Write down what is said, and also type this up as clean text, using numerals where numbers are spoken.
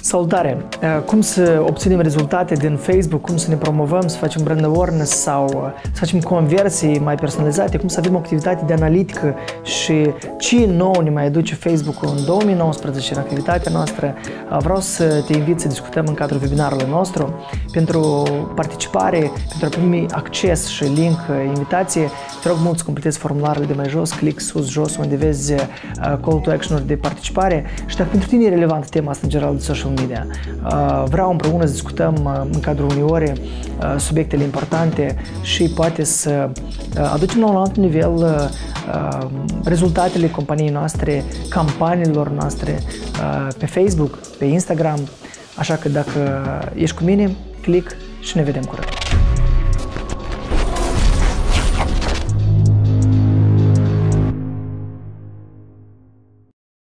Salutare! Cum să obținem rezultate din Facebook, cum să ne promovăm, să facem brand awareness sau să facem conversii mai personalizate, cum să avem o activitate de analitică și ce nou ne mai aduce Facebook-ul în 2019 în activitatea noastră. Vreau să te invit să discutăm în cadrul webinarului nostru. Pentru participare, pentru a primi acces și link, invitație, te rog mult să completezi formularele de mai jos, click sus, jos, unde vezi call to action-uri de participare și dacă pentru tine e relevantă tema asta în general de social media, vreau împreună să discutăm în cadrul unei ore subiectele importante și poate să aducem la un alt nivel rezultatele companiei noastre, campaniilor noastre pe Facebook, pe Instagram. Așa că dacă ești cu mine, click și ne vedem curând.